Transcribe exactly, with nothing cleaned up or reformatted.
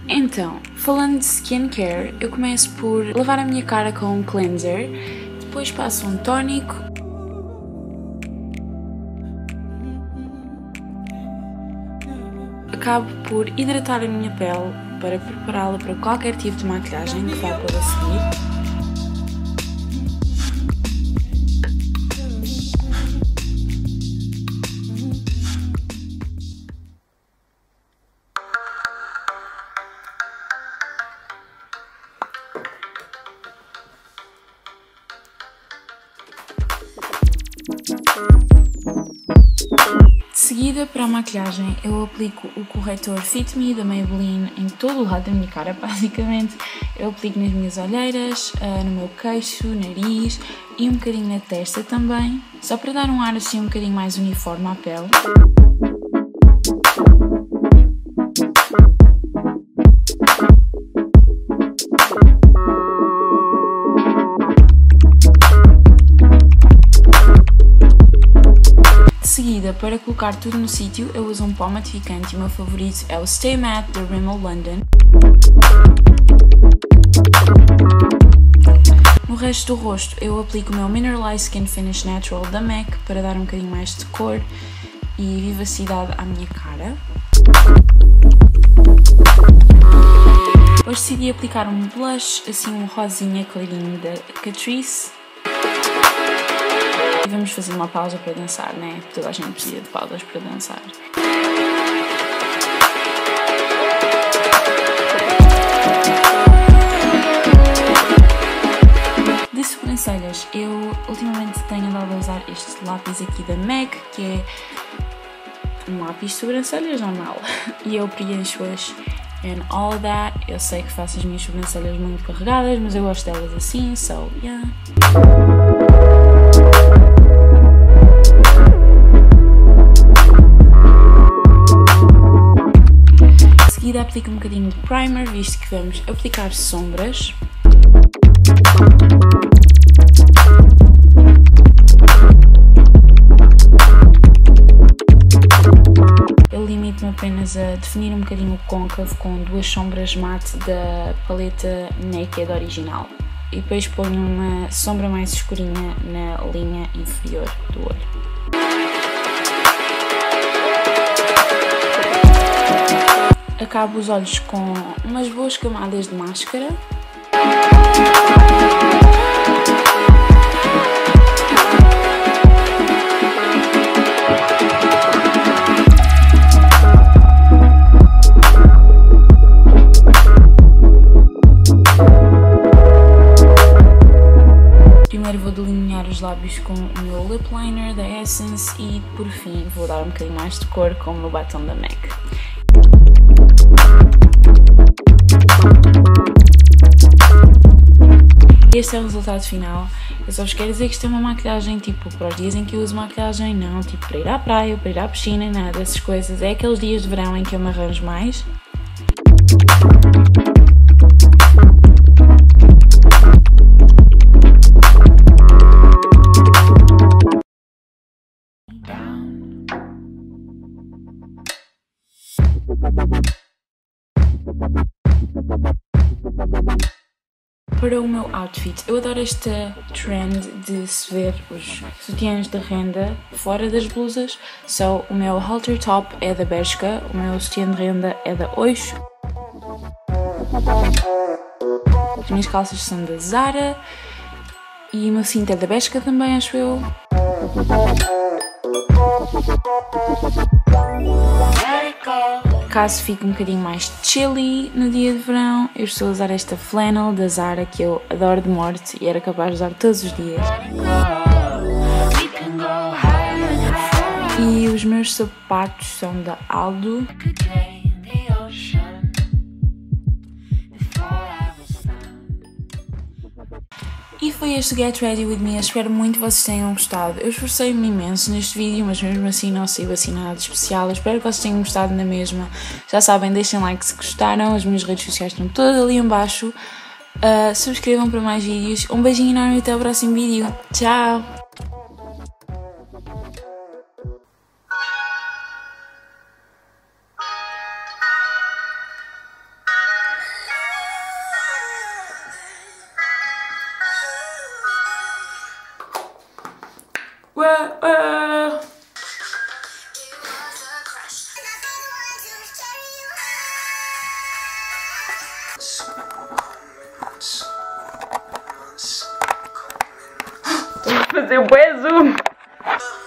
Então, falando de skincare, eu começo por lavar a minha cara com um cleanser, depois passo um tónico, acabo por hidratar a minha pele para prepará-la para qualquer tipo de maquilhagem que vá para seguir. De seguida, para a maquilhagem, eu aplico o corretor Fit Me da Maybelline em todo o lado da minha cara, basicamente. Eu aplico nas minhas olheiras, no meu queixo, nariz e um bocadinho na testa também, só para dar um ar assim um bocadinho mais uniforme à pele. De seguida, para colocar tudo no sítio, eu uso um pó matificante e o meu favorito é o Stay Matte da Rimmel London. No resto do rosto, eu aplico o meu Mineralized Skin Finish Natural da M A C para dar um bocadinho mais de cor e vivacidade à minha cara. Hoje decidi aplicar um blush, assim um rosinha clarinho da Catrice. E vamos fazer uma pausa para dançar, né? Toda a gente precisa de pausas para dançar. De sobrancelhas, eu ultimamente tenho andado a usar este lápis aqui da M A C, que é um lápis de sobrancelhas normal. E eu preencho-as and all that. Eu sei que faço as minhas sobrancelhas muito carregadas, mas eu gosto delas assim, so yeah. De seguida aplico um bocadinho de primer, visto que vamos aplicar sombras. Eu limito-me apenas a definir um bocadinho o côncavo com duas sombras mate da paleta Naked original. E depois ponho uma sombra mais escurinha na linha inferior do olho. Acabo os olhos com umas boas camadas de máscara. Primeiro vou delinear os lábios com o meu lip liner da Essence e, por fim, vou dar um bocadinho mais de cor com o meu batom da M A C. Este é o resultado final. Eu só vos quero dizer que isto é uma maquilhagem tipo para os dias em que eu uso maquilhagem, não tipo para ir à praia, para ir à piscina, nada dessas coisas. É aqueles dias de verão em que eu me arranjo mais. Para o meu outfit, eu adoro esta trend de se ver os sutiãs de renda fora das blusas. So, o meu halter top é da Bershka, o meu sutiã de renda é da Oysho. As minhas calças são da Zara e o meu cinto é da Bershka também, acho eu. Caso fique um bocadinho mais chilly no dia de verão, eu estou a usar esta flannel da Zara que eu adoro de morte e era capaz de usar todos os dias. E os meus sapatos são da Aldo. E foi este Get Ready With Me, eu espero muito que vocês tenham gostado. Eu esforcei-me imenso neste vídeo, mas mesmo assim não saiu assim nada de especial. Eu espero que vocês tenham gostado na mesma. Já sabem, deixem like se gostaram, as minhas redes sociais estão todas ali em baixo. Uh, subscrevam para mais vídeos. Um beijinho enorme e até o próximo vídeo. Tchau! Ué, ué. Estou a fazer o bué zoom.